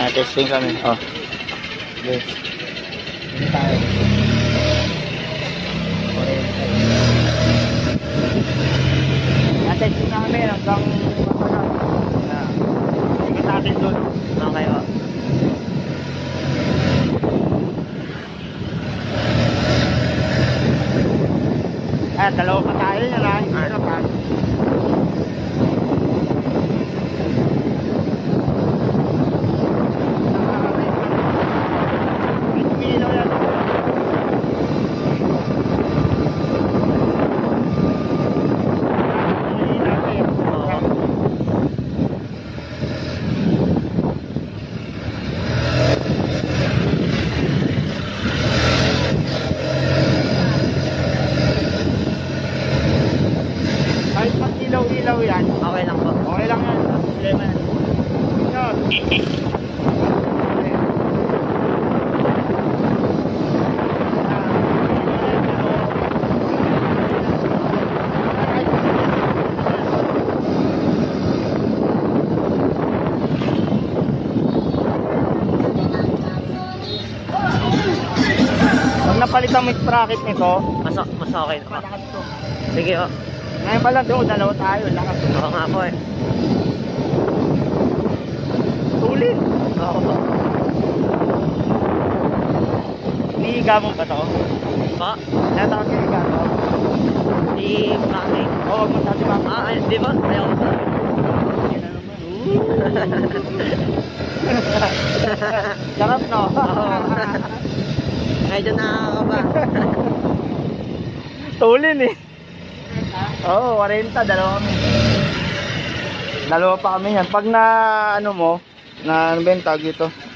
Testing kami. Oh. Yes. Hindi tayo. Testing kami hanggang ikot natin doon. Okay o. Ayan, dalawa pa tayo niya lang. Ano pa? Ilaw yan. Okay lang po. Okay lang yan. Problema yan. Pag napalitan mo yung sprocket nito, mas okay na. Sige o. Ngayon pala doon, dalawa tayo. Lakas. Oo nga po eh. Tulin. Oo po. Inihiga mo ba ito? Pa? Natawag ka higa mo? Di mami. Oo, wag mo sabi mami. Di ba? Ayaw ko sabi. Hindi na naman. Sarap no? Oo. Medyo nakakaba. Tulin eh. Oo, 40, dalawa kami. Dalawa pa kami yan. Pag na, ano mo, na, ano ba yung tag dito?